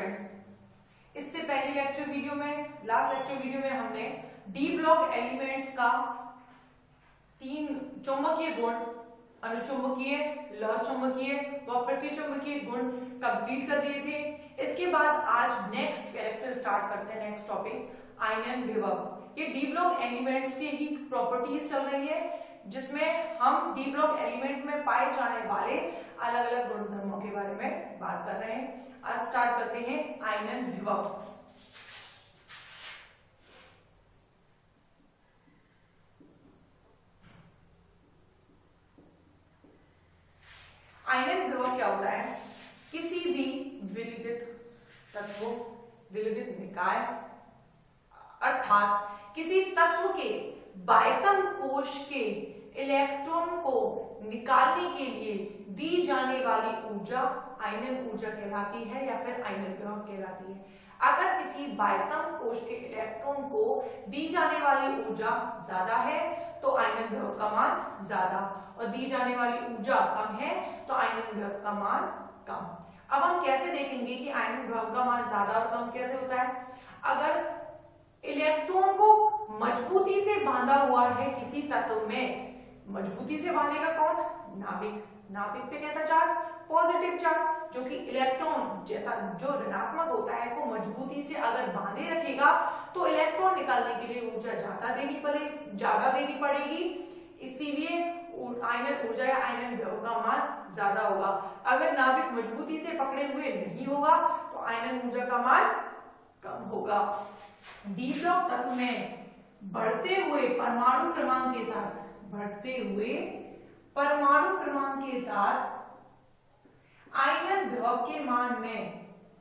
Students, इससे पहले last lecture video में हमने डी ब्लॉक एलिमेंट्स का 3 चुंबकीय गुण, अनुचुंबकीय, लौह चुंबकीय व प्रतिचुंबकीय गुण कंप्लीट कर दिए थे। इसके बाद आज नेक्स्ट कैरेक्टर स्टार्ट करते हैं, नेक्स्ट टॉपिक आयनन विभव। ये डी ब्लॉक एलिमेंट्स की ही प्रॉपर्टीज चल रही है, जिसमें हम डी ब्लॉक एलिमेंट में पाए जाने वाले अलग अलग गुणधर्मों के बारे में बात कर रहे हैं। आज स्टार्ट करते हैं आयनन विभव। आयनन विभव क्या होता है? किसी भी विलगित तत्व, विलगित निकाय अर्थात किसी तत्व के बाह्यतम कोश के इलेक्ट्रॉन को निकालने के लिए दी जाने वाली ऊर्जा आयनन ऊर्जा कहलाती है या फिर आयनन विभव कहलाती है। अगर किसी बाह्यतम कोश के इलेक्ट्रॉन को दी जाने वाली ऊर्जा ज्यादा है तो आयनन विभव का मान ज्यादा, और दी जाने वाली ऊर्जा कम है तो आयनन विभव का मान कम। अब हम कैसे देखेंगे कि आयनन विभव का मान ज्यादा और कम कैसे होता है? अगर इलेक्ट्रॉन को मजबूती से बांधा हुआ है किसी तत्व में, मजबूती से बांधेगा कौन? नाभिक। नाभिक पे कैसा चार्ज? पॉजिटिव चार्ज, जो कि इलेक्ट्रॉन जैसा जो ऋणात्मक होता है को मजबूती से अगर बांधे रखेगा तो इलेक्ट्रॉन निकालने के लिए ऊर्जा ज्यादा देनी पड़ेगी, इसीलिए आयनन ऊर्जा या आयनन विभव का मान ज्यादा होगा। अगर नाभिक मजबूती से पकड़े हुए नहीं होगा तो आयनन ऊर्जा का मान कम होगा। डी ब्लॉक तत्व में बढ़ते हुए परमाणु क्रमांक के साथ, आयनन विभव के मान में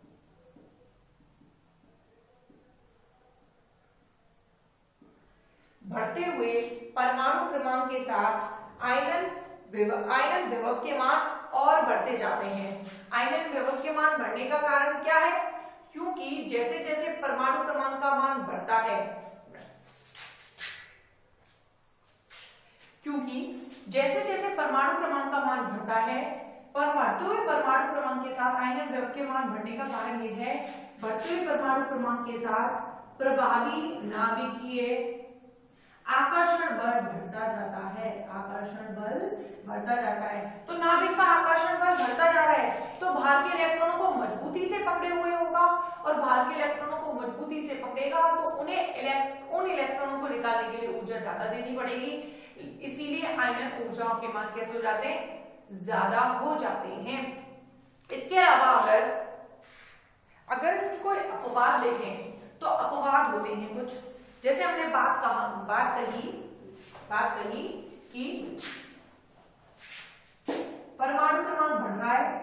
बढ़ते हुए परमाणु क्रमांक के साथ आयनन विभव के मान और बढ़ते जाते हैं। आयनन विभव के मान बढ़ने का कारण क्या है? क्योंकि जैसे जैसे परमाणु क्रमांक का मान बढ़ता है, बढ़ते हुए परमाणु क्रमांक के साथ आयनन विभव के मान बढ़ने का कारण यह है, बढ़ते हुए परमाणु क्रमांक के साथ प्रभावी नाभिकीय आकर्षण बल बढ़ता जाता है। तो नाभिक का आकर्षण बल बढ़ता जा रहा है तो बाहर के इलेक्ट्रॉनों को मजबूती से पकड़े हुए होगा, और बाहर के इलेक्ट्रॉनों को मजबूती से पकड़ेगा तो उन इलेक्ट्रॉनों को निकालने के लिए ऊर्जा ज्यादा देनी पड़ेगी, इसीलिए आयनन ऊर्जाओं के मान कैसे हो जाते हैं? ज्यादा हो जाते हैं। इसके अलावा अगर इसको अपवाद देखें तो अपवाद होते हैं कुछ, जैसे हमने बात कही कि परमाणु क्रमांक बढ़ रहा है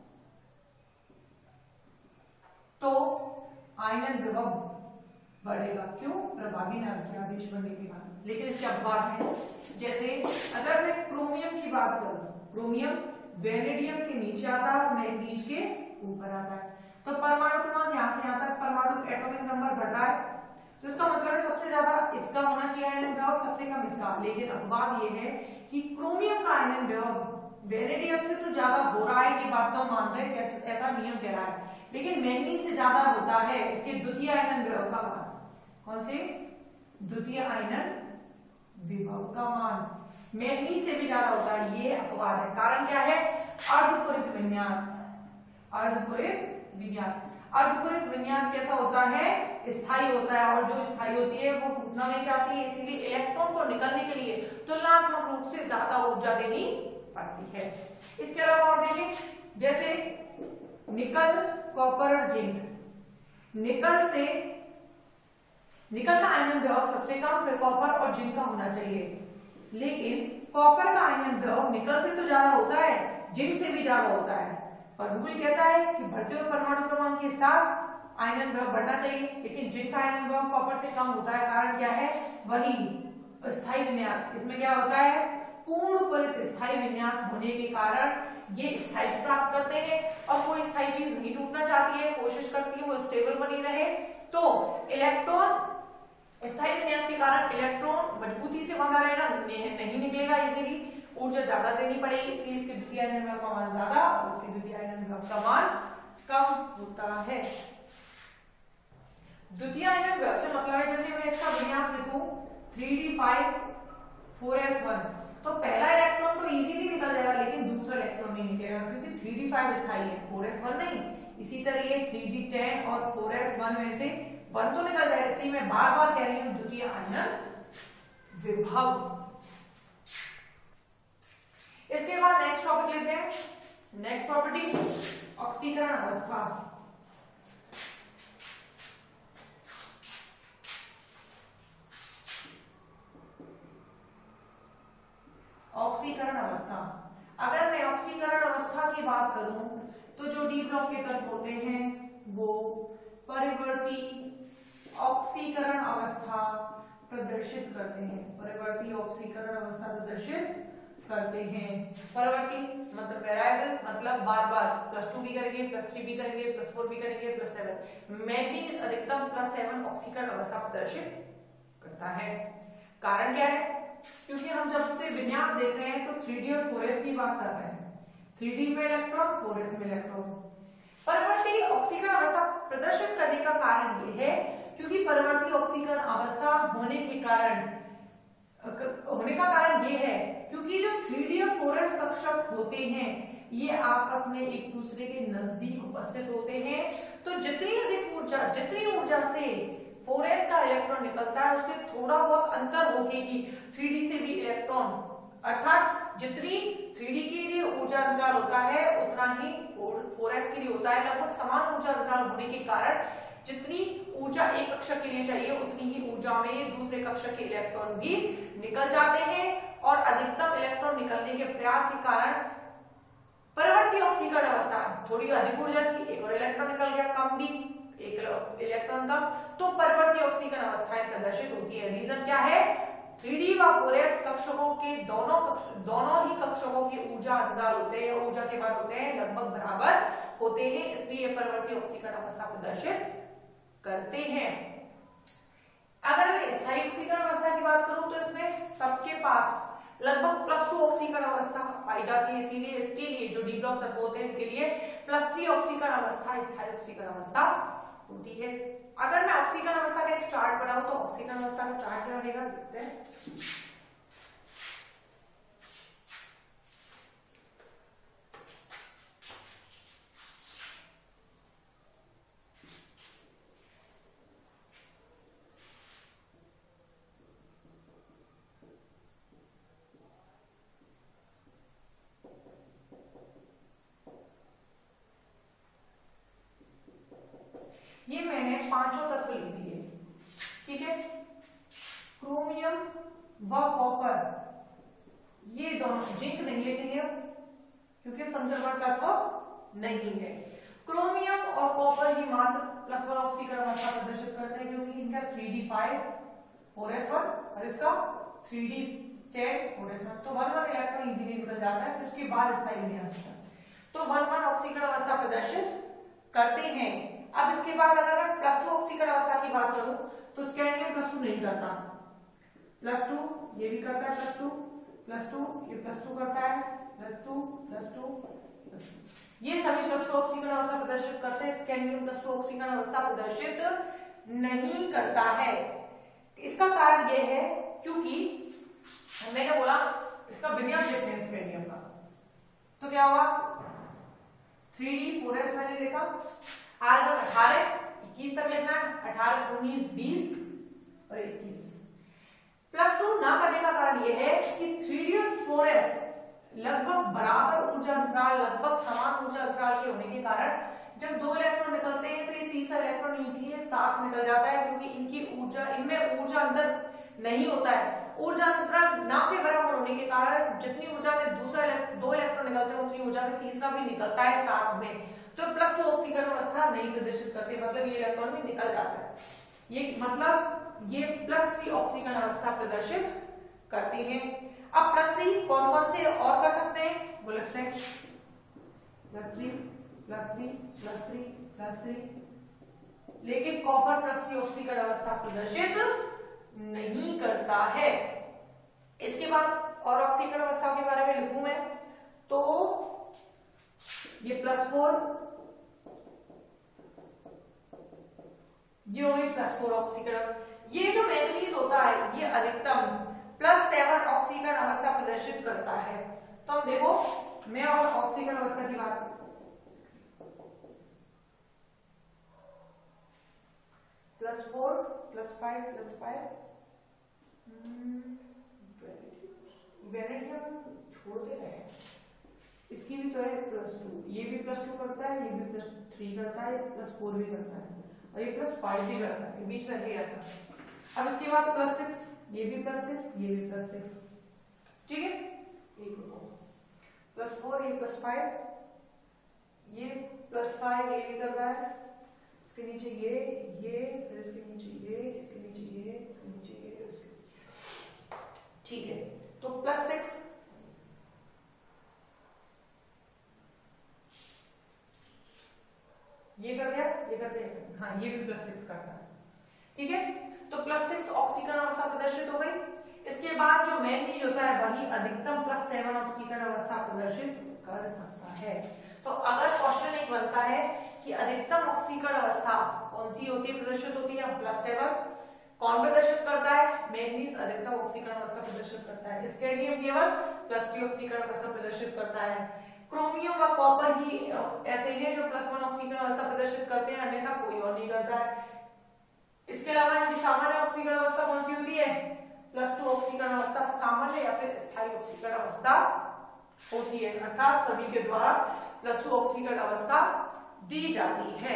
तो आयनन विभव बढ़ेगा। क्यों? प्रभावी नाभिकीय आवेश बढ़ने के कारण। लेकिन इसके अपवाद हैं, जैसे अगर मैं क्रोमियम की बात करूं, क्रोमियम वेनेडियम के नीचे आता है और मैग्नीज के ऊपर आता है, तो परमाणु क्रमांक यहां से यहां तक परमाणु एटॉमिक नंबर बढ़ रहा है, तो इसका मतलब है सबसे ज्यादा इसका होना चाहिए आयनन विभव, सबसे कम इसका। लेकिन अपवाद ये है कि क्रोमियम का आयनन विभव वेनेडियम से तो ज्यादा हो रहा है, ये बात तो मान रहे हैं, ऐसा नियम कह रहा है, लेकिन मैग्नीज से ज्यादा होता है इसके द्वितीय आयनन विभव का मान। कौन से? द्वितीय आयनन विभव का मान मैग्नीज से भी ज्यादा होता है, ये अपवाद है। कारण क्या है? अर्धपूरित विन्यास कैसा होता है? स्थायी होता है, और जो स्थायी होती है वो टूटना नहीं चाहती है, इसीलिए इलेक्ट्रॉन को निकलने के लिए तुलनात्मक रूप से ज्यादा ऊर्जा देनी पड़ती है। इसके अलावा और देखें, जैसे निकल, कॉपर और जिंक। निकल का आयनन विभव सबसे कम, फिर कॉपर और जिंक का होना चाहिए, लेकिन कॉपर का आयनन विभव निकल से तो ज्यादा होता है, जिंक से भी ज्यादा होता है, पर रूल कहता है कि बढ़ते हुए परमाणु क्रमांक के साथ आयनन विभव बढ़ना चाहिए, लेकिन जिंक का आयनन विभव कॉपर से कम होता है। कारण क्या है? वही स्थायी विन्यास। इसमें क्या होता है? पूर्ण फलित स्थायी विन्यास होने के कारण ये स्थायी प्राप्त करते हैं, और कोई स्थायी चीज नहीं टूटना चाहती है, कोशिश करती है वो स्टेबल बनी रहे, तो इलेक्ट्रॉन स्थायी विन्यास के कारण इलेक्ट्रॉन मजबूती से बंधा रहेगा, नहीं निकलेगा इजीली, ऊर्जा ज्यादा देनी पड़ेगी, इसलिए इसके द्वितीय आयनन विभव का मान ज्यादा और इसके द्वितीय आयनन विभव का मान कम होता है। द्वितीय आयनन से मतलब है, जैसे मैं इसका विन्यास लिखूं 3d5 4s1, तो पहला इलेक्ट्रॉन तो इजीली निकल जाएगा, लेकिन दूसरा इलेक्ट्रॉन नहीं निकलेगा क्योंकि 3d5 स्थायी है, 4s1 नहीं। इसी तरह ये 3d10 और 4s1 में से 1 तो निकल जाएगा, इसलिए मैं बार बार कह रही हूं द्वितीय आयनन विभव। इसके बाद नेक्स्ट टॉपिक लेते हैं, नेक्स्ट प्रॉपर्टी ऑक्सीकरण अवस्था। ऑक्सीकरण अवस्था, अगर मैं ऑक्सीकरण अवस्था की बात करूं तो जो डी ब्लॉक के तत्व होते हैं वो परिवर्ती ऑक्सीकरण अवस्था प्रदर्शित करते हैं, परिवर्ती ऑक्सीकरण अवस्था प्रदर्शित करते हैं। परिवर्ती मतलब वेरिएबल, मतलब बार बार +2 भी करेंगे, +3 भी करेंगे, +4 भी करेंगे, +7। मैग्नीज अधिकतम +7 ऑक्सीकरण अवस्था प्रदर्शित करता है। कारण क्या है? क्योंकि हम जब से विन्यास देख रहे हैं तो 3d और 4s की बात कर रहे हैं, 3d में इलेक्ट्रॉन, 4s में इलेक्ट्रॉन। परिवर्ती ऑक्सीकरण अवस्था प्रदर्शित करने का कारण यह है क्योंकि परिवर्ती ऑक्सीकरण अवस्था होने का कारण यह है क्योंकि जो 3d और 4s कक्षक होते हैं ये आपस में एक दूसरे के नजदीक उपस्थित होते हैं, तो जितनी ऊर्जा से 4s का इलेक्ट्रॉन निकलता है उससे थोड़ा बहुत अंतर होके ही 3d से भी इलेक्ट्रॉन, अर्थात जितनी 3d के लिए ऊर्जा अंतराल होता है उतना ही 4s के लिए होता है। लगभग समान ऊर्जा अंतराल होने के कारण जितनी ऊर्जा एक कक्षक के लिए चाहिए उतनी ही ऊर्जा में दूसरे कक्षक के इलेक्ट्रॉन भी निकल जाते हैं, और अधिकतम इलेक्ट्रॉन निकलने के प्रयास के कारण परिवर्ती ऑक्सीकरण अवस्था थोड़ी अधिक ऊर्जा की, एक और इलेक्ट्रॉन निकल गया, कम भी, एक इलेक्ट्रॉन कम, तो परिवर्ती ऑक्सीकरण अवस्थाएं प्रदर्शित होती है। रीजन क्या है? 3d व 4s कक्षकों के दोनों ही कक्षकों की ऊर्जा अंतराल होते हैं, ऊर्जा के मान होते हैं लगभग बराबर होते हैं, इसलिए परिवर्ती ऑक्सीकरण अवस्था प्रदर्शित करते हैं। अगर मैं स्थायी ऑक्सीकरण अवस्था की बात करूं तो इसमें सबके पास लगभग +2 ऑक्सीकरण अवस्था पाई जाती है, इसीलिए इसके लिए जो डी ब्लॉक तत्व होते हैं उनके लिए +3 ऑक्सीकरण अवस्था स्थायी ऑक्सीकरण अवस्था होती है। अगर मैं ऑक्सीकरण अवस्था का एक चार्ट बनाऊं तो ऑक्सीकरण अवस्था का चार्ट क्या रहेगा, देखते हैं। ये मैंने 5 तत्व लिख दिए, ठीक है। क्रोमियम व कॉपर, ये दोनों, जिंक नहीं लिखेंगे क्योंकि संक्रमण तत्व नहीं है। क्रोमियम और कॉपर ही मात्र +1 ऑक्सीकरण अवस्था प्रदर्शित करते हैं क्योंकि इनका 3d5 4s1 और इसका 3d10 4s1, तो 1 इलेक्ट्रॉन इजीली निकल जाता है, फिर उसके बाद स्थायी नहीं आता, तो 1 ऑक्सीकरण अवस्था प्रदर्शित करते हैं। अब इसके बाद अगर मैं +2 ऑक्सीकरण अवस्था की बात करूं तो स्कैंडियम +2 नहीं करता, +2 ये भी करता है, +2 ये +2 करता है, +2 ये सभी +2 ऑक्सीकरण अवस्था प्रदर्शित करते हैं, स्कैंडियम +2 ऑक्सीकरण अवस्था प्रदर्शित नहीं करता है। इसका कारण यह है क्योंकि मैंने बोला इसका विन्यास देखते हैं स्कैंडियम का, तो क्या होगा 3d 4s मैंने लिखा, आगे 18 21 तक लिखना है, 18 19 20 और 21। +2 ना करने का कारण यह है कि 3d और 4s लगभग बराबर ऊर्जा अंतराल, लगभग समान ऊर्जा अंतराल के होने के कारण जब 2 इलेक्ट्रॉन निकलते हैं तो ये तीसरा इलेक्ट्रॉन इनके साथ निकल जाता है क्योंकि इनमें ऊर्जा अंतर नहीं होता है। ऊर्जा अंतराल ना के बराबर होने के कारण जितनी ऊर्जा में 2 इलेक्ट्रॉन निकलते हैं उतनी ऊर्जा में तीसरा भी निकलता है साथ में, तो +2 ऑक्सीकरण अवस्था नहीं प्रदर्शित करती, मतलब ये इलेक्ट्रॉन भी निकल जाता है, ये मतलब ये +3 ऑक्सीकरण अवस्था प्रदर्शित करती है। अब +3 कौन कौन से और कर सकते हैं वो लिखते हैं, +3 लेकिन कॉपर +3 ऑक्सीकरण अवस्था प्रदर्शित नहीं करता है। इसके बाद और ऑक्सीकरण अवस्था के बारे में लिखूं मैं तो ये +4 ये हो गई +4 ऑक्सीकरण। ये जो मैंगनीज होता है ये अधिकतम +7 ऑक्सीकरण अवस्था प्रदर्शित करता है। तो अब देखो मैं और ऑक्सीकरण अवस्था की बात +4 +5 +5 वैनिटी हम छोड़ते हैं, इसकी भी तो है +2, ये भी +2 करता है, ये भी +3 करता है, +4 भी करता है और ये +5 भी करता है, बीच में रह गया था। अब इसके बाद +6, ये भी +6, ये भी +6, ठीक है। एक +4 ये +5, ये +5 ये भी कर रहा है, इसके नीचे ये फिर इसके नीचे ये, इसके नीचे ये, इसके नीचे ये, इसके, ठीक है। तो +6 ये कर दिया, ये कर दिया, हाँ ये भी +6 करता है, ठीक है। तो +6 ऑक्सीकरण अवस्था प्रदर्शित हो गई। इसके बाद जो मैंगनीज होता है वही अधिकतम +7 ऑक्सीकरण अवस्था प्रदर्शित कर सकता है। तो अगर क्वेश्चन एक बनता है कि अधिकतम ऑक्सीकरण अवस्था कौन सी होती है, प्रदर्शित होती है +7, कौन प्रदर्शित करता है, मैंगनीज अधिकतम ऑक्सीकरण अवस्था प्रदर्शित करता है। स्कैंडियम केवल +3 ऑक्सीकरण अवस्था प्रदर्शित करता है। क्रोमियम व कॉपर ही ऐसे हैं जो +1 ऑक्सीकरण अवस्था प्रदर्शित करते हैं, अन्यथा कोई और नहीं करता है। इसके अलावा इनकी सामान्य ऑक्सीकरण अवस्था कौन सी होती है, +2 ऑक्सीकरण अवस्था सामान्य या फिर स्थायी ऑक्सीकरण अवस्था होती है, अर्थात सभी के द्वारा +2 ऑक्सीकरण अवस्था दी जाती है।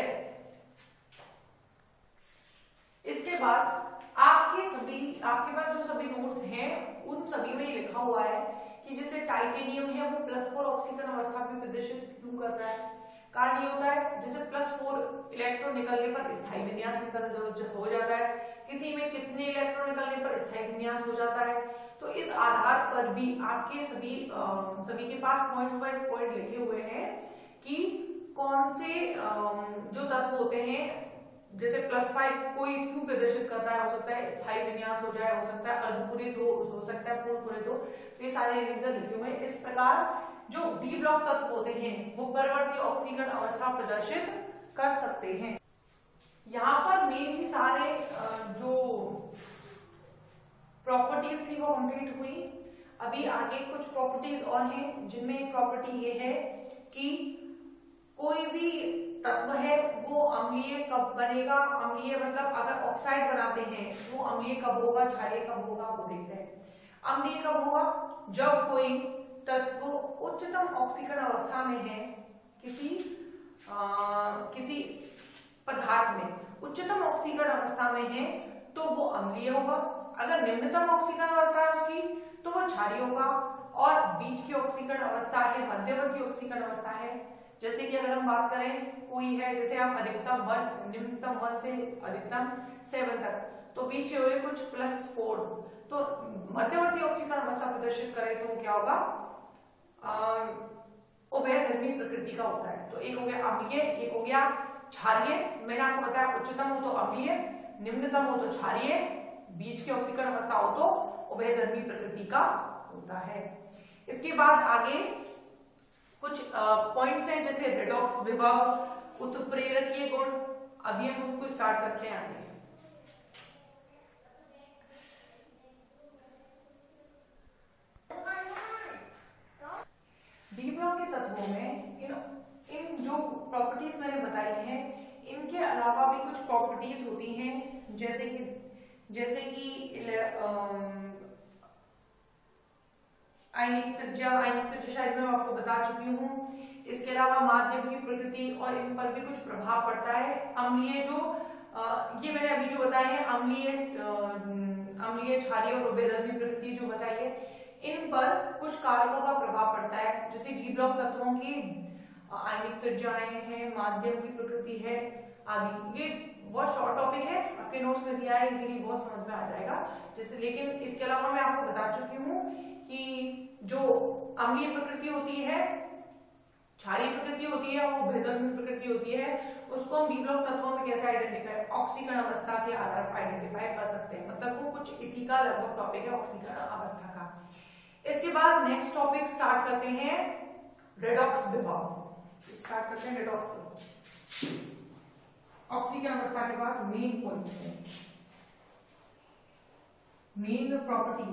इसके बाद आपके पास जो सभी नोट्स हैं उन सभी में लिखा हुआ है कि जैसे टाइटेनियम है वो +4 ऑक्सीकरण अवस्था भी प्रदर्शित क्यों कर रहा है। कारण ये होता है जैसे +4 इलेक्ट्रॉन निकलने पर स्थायी विन्यास हो जाता है, किसी में कितने इलेक्ट्रॉन निकलने पर स्थायी विन्यास हो जाता है। तो इस आधार पर भी आपके सभी के पास पॉइंट्स वाइज पॉइंट लिखे हुए हैं कि कौन से जो तत्व होते हैं, जैसे +5 कोई क्यों प्रदर्शित कर रहा है, हो सकता है स्थायी विन्यास हो जाए, हो सकता है अर्धपूरित हो सकता है पूर्ण पूरित हो, तो ये सारे रीजन लिखे हुए हैं। इस प्रकार जो डी ब्लॉक तत्व होते हैं वो परवर्ती ऑक्सीकरण अवस्था प्रदर्शित कर सकते हैं। यहाँ पर मेनली सारे जो प्रॉपर्टीज थी वो कंप्लीट हुई। अभी आगे कुछ प्रॉपर्टीज और हैं, जिनमें एक प्रॉपर्टी ये है कि कोई भी तत्व है वो अम्लीय कब बनेगा, अम्लीय मतलब अगर ऑक्साइड बनाते हैं वो अम्लीय कब होगा, क्षारीय कब होगा, वो देखते हैं। अम्लीय कब होगा, जब कोई तत्व उच्चतम ऑक्सीकरण अवस्था में है, किसी पदार्थ में उच्चतम ऑक्सीकरण अवस्था में है तो वो अम्लीय होगा। अगर निम्नतम ऑक्सीकरण अवस्था है उसकी तो वो क्षारीय होगा, और बीच की ऑक्सीकरण अवस्था है, मध्यवर्ती ऑक्सीकरण अवस्था है। जैसे कि अगर हम बात करें कोई है, जैसे हम अधिकतम 1 निम्नतम 1 से अधिकतम 7 तक, तो पीछे हुए कुछ +4, तो मध्यवर्ती ऑक्सीकरण अवस्था प्रदर्शित करे तो क्या होगा, उभयधर्मी प्रकृति का होता है। तो एक हो गया अम्लीय, एक हो गया क्षारीय। मैंने आपको बताया उच्चतम हो तो अम्लीय, निम्नतम हो तो क्षारीय, बीच की ऑक्सीकरण अवस्था हो तो उभयधर्मी प्रकृति का होता है। इसके बाद आगे कुछ पॉइंट्स हैं, जैसे रेडॉक्स विभव, उत्प्रेरकीय गुण। अभी हम उनको स्टार्ट करते हैं आगे। डी ब्लॉक के तत्वों में इन जो प्रॉपर्टीज मैंने बताई हैं, इनके अलावा भी कुछ प्रॉपर्टीज होती हैं, जैसे कि आयनिक त्रिज्या शायद मैं आपको बता चुकी हूँ। इसके अलावा माध्यम की प्रकृति और इन पर भी कुछ प्रभाव पड़ता है। अम्लीय जो ये मैंने अभी जो बताए हैं, अम्लीय क्षारीय और उभयधर्मी प्रकृति जो बताई है, इन पर कुछ कारकों का प्रभाव पड़ता है, जैसे डी ब्लॉक तत्वों की आयनिक त्रिज्याएं हैं, माध्यम की प्रकृति है आदि। ये बहुत शॉर्ट टॉपिक है, आपके नोट्स में दिया है, इजीली बहुत समझ में आ जाएगा। जैसे लेकिन इसके अलावा मैं आपको बता चुकी हूँ कि जो अम्लीय प्रकृति होती है, क्षारीय प्रकृति होती है, वो उभयधर्मी प्रकृति होती है, उसको हम डी ब्लॉक तत्वों में कैसे आइडेंटिफाई, ऑक्सीकरण अवस्था के आधार पर आइडेंटिफाई कर सकते हैं। मतलब वो कुछ इसी का लगभग टॉपिक है, ऑक्सीकरण अवस्था का। इसके बाद नेक्स्ट टॉपिक स्टार्ट करते हैं, रेडॉक्स विभव। स्टार्ट करते हैं रेडॉक्स विभव। ऑक्सीजन अवस्था के बाद मेन पॉइंट है, मेन प्रॉपर्टी।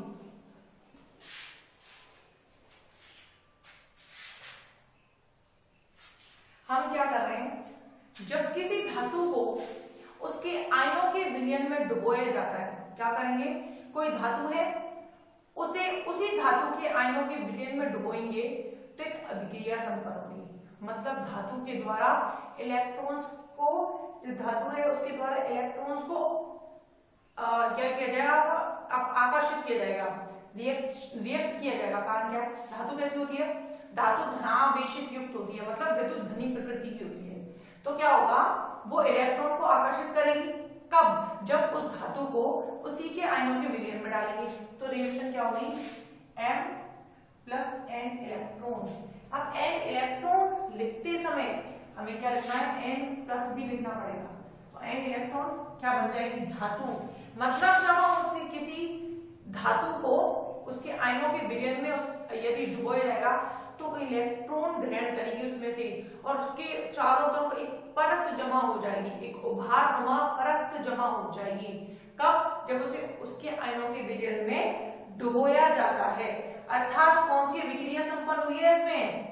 हम क्या कर रहे हैं, जब किसी धातु को उसके आयनों के विलयन में डुबोया जाता है, क्या करेंगे, कोई धातु है उसे उसी धातु के आयनों के विलयन में डुबोएंगे तो एक अभिक्रिया संपन्न होगी। मतलब धातु के द्वारा इलेक्ट्रॉन्स को, जो धातु है उसके द्वारा इलेक्ट्रॉन्स को क्या किया जाएगा, आकर्षित किया जाएगा, रिएक्ट किया जाएगा। कारण क्या है, धातु कैसी होती है, धातु धनावेशित युक्त होती है, मतलब विद्युत धनी प्रकृति की होती है। तो क्या होगा, वो इलेक्ट्रॉन को आकर्षित करेगी, कब, जब उस धातु को उसी के आयनों के विलयन में डालेंगे। तो रिएक्शन क्या होगी, M प्लस N इलेक्ट्रॉन। अब N इलेक्ट्रॉन लिखते समय हमें क्या लिखना है, N प्लस भी लिखना पड़ेगा। तो N इलेक्ट्रॉन क्या बन जाएगी, धातु। मतलब जब हम उससे किसी धातु को उसके आयनों के विलयन में यदि डुबोया जाएगा तो इलेक्ट्रॉन ग्रहण करेगी उसमें से, और उसके चारों तरफ एक परत जमा हो जाएगी, एक उभारनुमा परत जमा हो जाएगी। कब, जब उसे उसके आयनों के विलयन में डुबोया जाता है। अर्थात कौन सी अभिक्रिया संपन्न हुई है इसमें,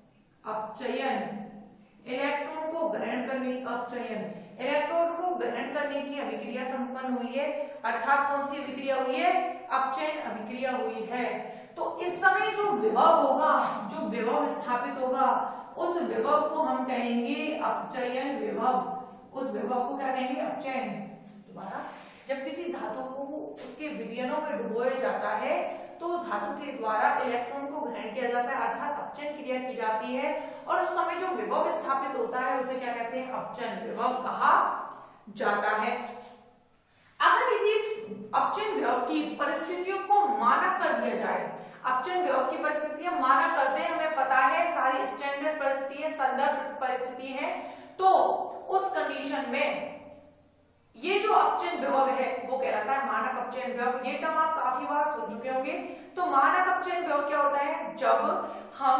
अपचयन। इलेक्ट्रॉन को ग्रहण करने, अपचयन, इलेक्ट्रॉन को ग्रहण करने की अभिक्रिया संपन्न हुई है। अर्थात कौन सी अभिक्रिया हुई है, अपचयन अभिक्रिया हुई है। तो इस समय जो विभव होगा, जो विभव स्थापित होगा, उस विभव को हम कहेंगे अपचयन विभव। उस विभव को क्या कहेंगे, अपचयन। दोबारा, जब किसी धातु को उसके विलयनों में डुबोया जाता है तो धातु के द्वारा इलेक्ट्रॉन को ग्रहण किया जाता है, अर्थात अपचयन क्रिया की जाती है, और उस समय जो विभव स्थापित होता है उसे क्या कहते हैं, अपचयन विभव कहा जाता है। अगर किसी अपचयन विभव की परिस्थितियों को मानक कर दिया जाए, अपचयन विभव की परिस्थितियां मानक करते हैं, हमें पता है सारी स्टैंडर्ड परिस्थिति है, संदर्भ परिस्थिति है, तो उस कंडीशन में ये जो अपचयन विभव है वो कहलाता है मानक अपचयन विभव। ये टर्म आप काफी बार सुन चुके होंगे। तो मानक अपचयन विभव क्या होता है, जब हम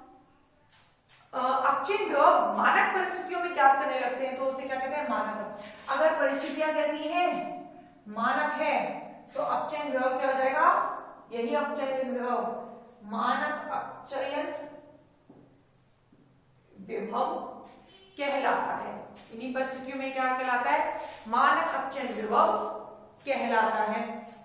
अपचयन विभव मानक परिस्थितियों में ज्ञात करने लगते हैं तो उसे क्या कहते हैं, मानक। अगर परिस्थितियां कैसी हैं, मानक है, तो अपचयन विभव क्या हो जाएगा, यही अपचयन विभव, मानक अपचयन विभव कहलाता है। इन्हीं परिस्थितियों में क्या कहलाता है, मानक अपचयन विभव कहलाता है।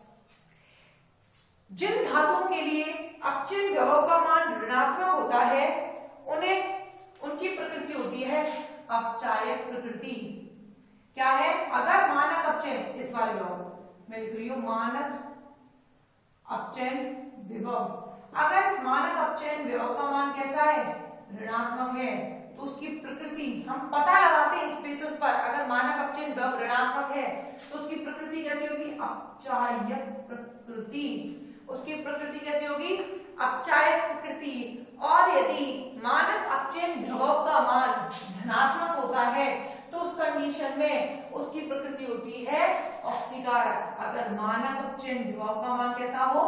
जिन धातुओं के लिए अपचयन विभव का मान ऋणात्मक होता है उन्हें उनकी प्रकृति होती है अपचायक प्रकृति। क्या है, अगर मानक अपचयन, इस वाले विभव मैं लिख रही हूं मानक अपचयन विभव, अगर इस मानक अपचयन विभव का मान कैसा है, ऋणात्मक है, तो उसकी प्रकृति हम पता लगाते हैं इस बेसिस पर। अगर मानक अपचयन विभव ऋणात्मक है तो उसकी प्रकृति कैसी होगी, अपचायक प्रकृति। उसकी प्रकृति कैसी होगी, अपचायक प्रकृति। और यदि मानक अपचयन विभव का मान धनात्मक होता है तो उस कंडीशन में उसकी प्रकृति होती है ऑक्सीकारक। अगर मानक अपचयन विभव का मान कैसा हो,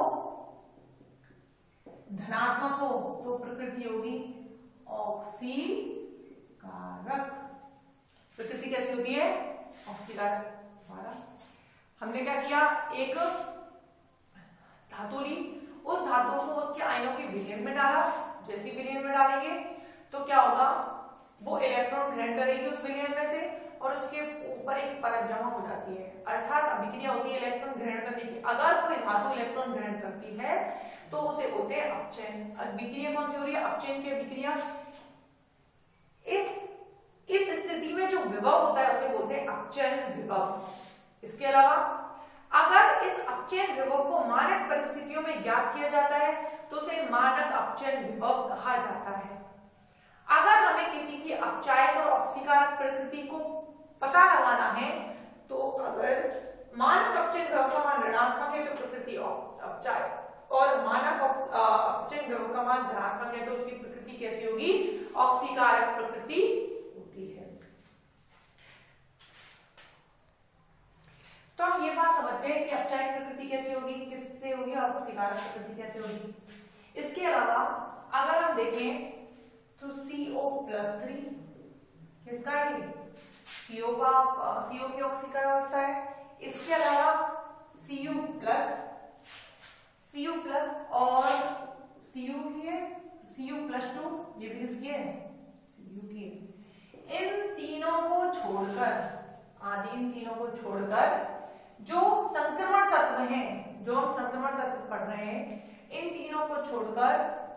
धनात्मक हो, तो प्रकृति होगी ऑक्सीकारक। प्रकृति कैसी होती है, ऑक्सीकारक। हमने क्या किया, एक धातु ली, उस धातु को उसके आयनों के विलयन में डाला। जैसे विलयन में डालेंगे तो क्या होगा, वो इलेक्ट्रॉन ग्रहण करेगी उस विलयन में से और उसके ऊपर एक परत जमा हो जाती है। अर्थात अभिक्रिया होती है इलेक्ट्रॉन ग्रहण करने की। अगर कोई धातु इलेक्ट्रॉन ग्रहण करती है तो उसे बोलते हैं अपचयन। अभिक्रिया कौन सी हो रही है, अपचयन की अभिक्रिया। इस स्थिति में जो विभव होता है उसे बोलते हैं अपचयन विभव। इसके अलावा अगर इस अपचयन विभव को मानक परिस्थितियों में ज्ञात किया जाता है तो उसे मानक अपचयन विभव कहा जाता है। अगर हमें किसी की अपचायक और ऑक्सीकारक प्रकृति को पता लगाना है तो अगर मानक अपचयन विभव का मान ऋणात्मक है तो प्रकृति अपचायक, और मानक अपचयन विभव का मान धनात्मक है तो उसकी प्रकृति कैसी होगी, ऑक्सीकारक प्रकृति होती है। तो हम ये बात समझ गए कि अपचायक प्रकृति कैसी होगी, किससे होगी, और ऑक्सीकारक प्रकृति कैसे होगी। इसके अलावा अगर हम देखें तो CO+3 किसका है, CO की ऑक्सीकरण अवस्था है। इसके अलावा Cu प्लस और Cu+2 ये भी इसकी है, Cu की। इन तीनों को छोड़कर जो संक्रमण तत्व हैं, जो हम संक्रमण तत्व पढ़ रहे हैं, इन तीनों को छोड़कर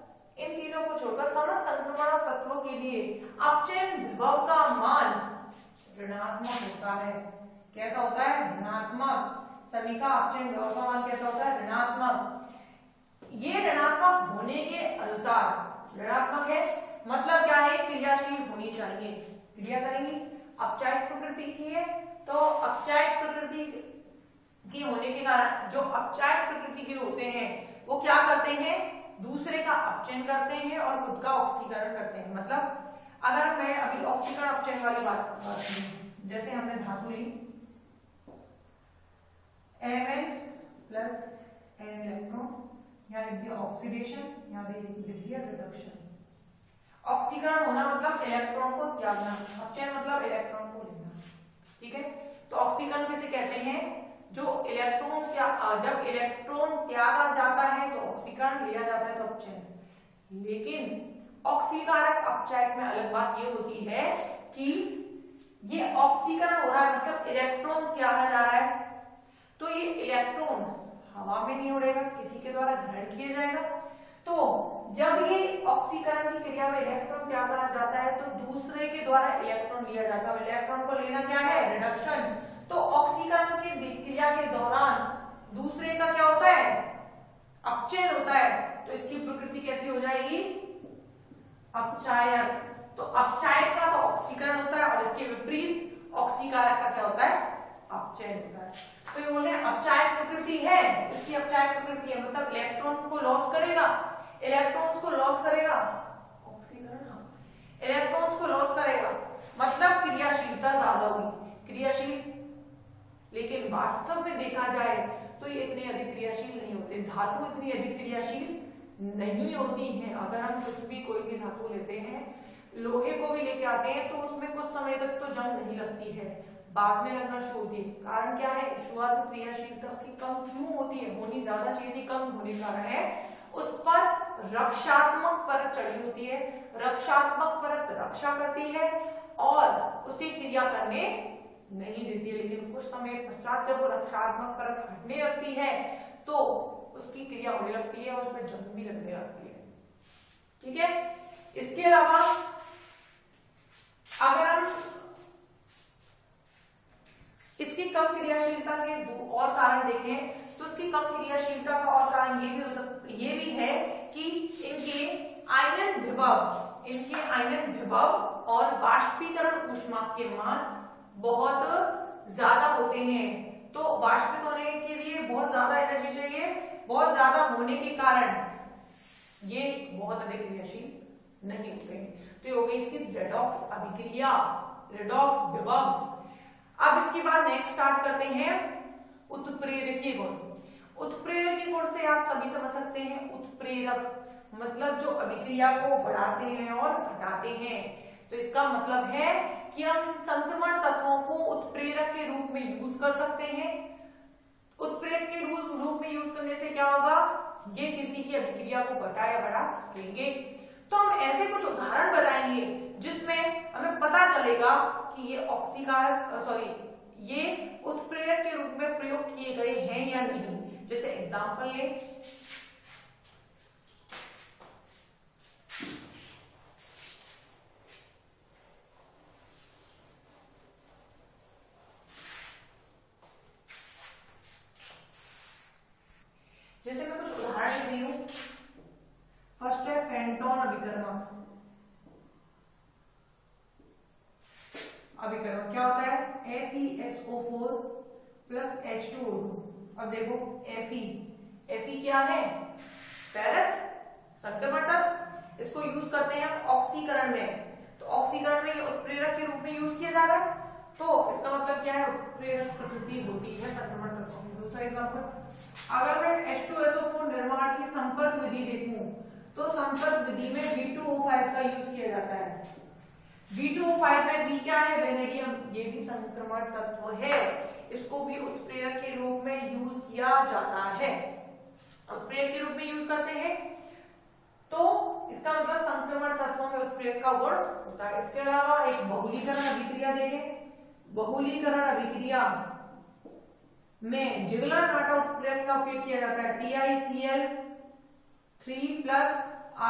समस्त संक्रमण तत्वों के लिए अपचयन विभव का मान ऋणात्मक होता है। कैसा होता है? ऋणात्मक। सभी का अपचयन विभव का मान कैसा होता है? ऋणात्मक। ये ऋणात्मक होने के अनुसार, ऋणात्मक है मतलब क्या है? क्रियाशील होनी चाहिए, क्रिया करेंगी। अपचायक प्रकृति की है तो अपचायक प्रकृति की होने के कारण जो अपचायक प्रकृति के होते हैं वो क्या करते हैं? दूसरे का अपचयन करते हैं और खुद का ऑक्सीकरण करते हैं। मतलब अगर मैं अभी ऑक्सीकरण अपचयन वाली बात करूं, जैसे हमने धातु ली Mn प्लस n इलेक्ट्रॉन, यहाँ लिख दिया ऑक्सीडेशन, यहाँ लिख दिया रिडक्शन। ऑक्सीकरण होना मतलब इलेक्ट्रॉन को त्यागना, अपचयन मतलब इलेक्ट्रॉन को लेना। ठीक है, तो ऑक्सीकरण किसे कहते हैं? जो इलेक्ट्रॉन जब इलेक्ट्रॉन त्यागा जाता है तो ऑक्सीकरण, लिया जाता है तो अपचयन। लेकिन ऑक्सीकारक अपचायक में अलग बात ये होती है कि ये ऑक्सीकरण हो रहा है मतलब इलेक्ट्रॉन त्यागा जा रहा है, तो ये इलेक्ट्रॉन हवा में नहीं उड़ेगा, किसी के द्वारा ग्रहण किया जाएगा। तो जब ये ऑक्सीकरण की क्रिया में इलेक्ट्रॉन त्यागा जाता है तो दूसरे के द्वारा इलेक्ट्रॉन लिया जाता है। इलेक्ट्रॉन को लेना क्या है? रिडक्शन। तो ऑक्सीकरण की क्रिया के दौरान दूसरे का क्या होता है? अपचयन होता है। तो इसकी प्रकृति कैसी हो जाएगी? अपचायक। तो अपचायक का तो ऑक्सीकरण होता है और इसके विपरीत ऑक्सीकारक का क्या होता है? अपचयन होता है। तो ये बोल रहे हैं अपचायक प्रकृति है, इसकी अपचायक प्रकृति है मतलब इलेक्ट्रॉन्स को लॉस करेगा, ऑक्सीकरण, इलेक्ट्रॉन्स को लॉस करेगा मतलब क्रियाशीलता ज्यादा होगी, क्रियाशील। लेकिन वास्तव में देखा जाए तो ये इतने अधिक क्रियाशील नहीं होते, धातु इतनी अधिक क्रियाशील नहीं होती हैं। अगर हम कोई भी धातु लेते हैं, लोहे को भी लेके आते हैं तो उसमें कुछ समय तक तो जंग नहीं लगती है, बाद में लगना शुरू होती है। कारण क्या है? शुरुआत में क्रियाशीलता उसकी कम क्यों होती है? होनी ज्यादा चाहिए थी, कम होने का कारण है उस पर रक्षात्मक परत चढ़ी होती है। रक्षात्मक परत रक्षा करती है और उसे क्रिया करने नहीं देती है। लेकिन कुछ समय पश्चात जब वो रक्षात्मक परत हटने लगती है तो उसकी क्रिया होने लगती है और उसमें जंग भी लगने लगती है। ठीक है, इसके अलावा अगर हम इसकी कम क्रियाशीलता के दो और कारण देखें तो इसकी कम क्रियाशीलता का और कारण ये भी है कि इनके आयनन विभव और वाष्पीकरण ऊष्मा के मान बहुत ज्यादा होते हैं। तो वाष्पित होने के लिए बहुत ज्यादा एनर्जी चाहिए, बहुत ज्यादा होने के कारण ये बहुत अधिक क्रियाशील नहीं होते हैं। तो ये हो गई इसकी रेडॉक्स अभिक्रिया, रेडॉक्स विभव। अब इसके बाद नेक्स्ट स्टार्ट करते हैं उत्प्रेरकीय गुण। उत्प्रेरकीय गुण से आप सभी समझ सकते हैं, उत्प्रेरक मतलब जो अभिक्रिया को बढ़ाते हैं और घटाते हैं। तो इसका मतलब है कि हम संक्रमण तत्वों को उत्प्रेरक के रूप में यूज कर सकते हैं। उत्प्रेरक के रूप में यूज करने से क्या होगा? ये किसी की अभिक्रिया को घटा या बढ़ा सकेंगे। तो हम ऐसे कुछ उदाहरण बताएंगे जिसमें हमें पता चलेगा कि ये ये उत्प्रेरक के रूप में प्रयोग किए गए हैं या नहीं। जैसे एग्जांपल ले, जैसे मैं कुछ उदाहरण दे रही हूं। फर्स्ट है फेंटोन अभिकर्मक। अभिकर्मक क्या होता है? FeSO4 plus H2O2। अब देखो Fe क्या है? फेरस संक्रमण तत्व। इसको यूज करते हैं ऑक्सीकरण में। तो ऑक्सीकरण में ये उत्प्रेरक के रूप में यूज किया जा रहा है, तो इसका मतलब क्या है? उत्प्रेरक प्रकृति होती है संक्रमण तत्व की। दूसरा एग्जांपल, अगर मैं H2SO4 निर्माण की संपर्क विधि देखूं तो संपर्क विधि में B2O5 का यूज किया जाता है। V2O5 में V क्या है? वेनेडियम। ये भी संक्रमण तत्व है, इसको भी उत्प्रेरक के रूप में यूज किया जाता है। उत्प्रेरक के रूप में यूज करते हैं, तो इसका मतलब संक्रमण तत्वों में उत्प्रेरक का गुण होता है। इसके अलावा एक बहुलीकरण अभिक्रिया देखें। बहुलीकरण अभिक्रिया में जिगलर नाटा उत्प्रेरक का उपयोग किया जाता है। TiCl3 प्लस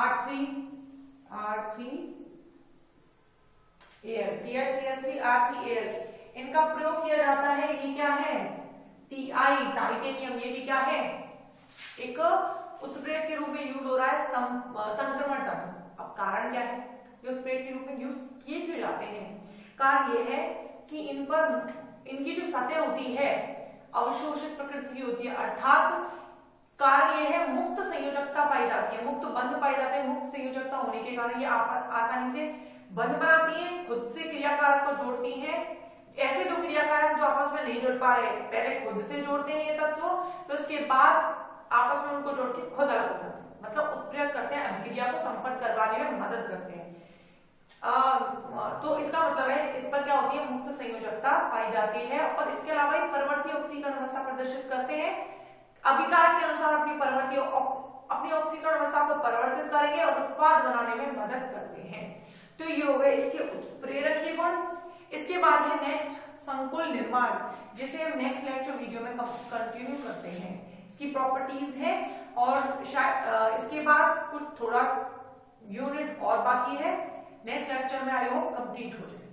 TiCl3 इनका प्रयोग किया जाता है। ये क्या है? टाइटेनियम। ये भी क्या है? एक उत्प्रेरक के रूप में यूज हो रहा है, संक्रमण तत्व। अब कारण क्या है? ये उत्प्रेरक के रूप में यूज किए क्यों जाते हैं? कारण ये है कि इन पर इनकी जो सतह होती है अवशोषित प्रकृति की होती है, अर्थात कारण यह है मुक्त संयोजकता पाई जाती है, मुक्त बंध पाई जाते हैं। मुक्त संयोजकता होने के कारण ये आसानी से बंध बनाती है, खुद से क्रियाकारक को जोड़ती है। ऐसे दो क्रियाकारक जो आपस में नहीं जुड़ पा रहे, पहले खुद से जोड़ते हैं ये तत्व, फिर उसके बाद आपस में उनको जोड़ के खुद अलग हो जाते हैं, मतलब उत्प्रेरक करते हैं, अभिक्रिया को संपन्न करवाने में मदद करते हैं। तो इसका मतलब है इस पर क्या होती है? मुक्त संयोजकता पाई जाती है। और इसके अलावा एक परवर्ती ऑक्सीकरण अवस्था प्रदर्शित करते हैं। अभिकारक के अनुसार अपनी ऑक्सीकरण अवस्था को परिवर्तित करेंगे और उत्पाद बनाने में मदद करते हैं। तो ये हो गए इसके उत्प्रेरकीय गुण। इसके बाद है नेक्स्ट संकुल निर्माण, जिसे हम नेक्स्ट लेक्चर वीडियो में कंटिन्यू करते हैं। इसकी प्रॉपर्टीज है और शायद इसके बाद कुछ थोड़ा यूनिट और बाकी है। नेक्स्ट लेक्चर में आई होप कंप्लीट हो जाए।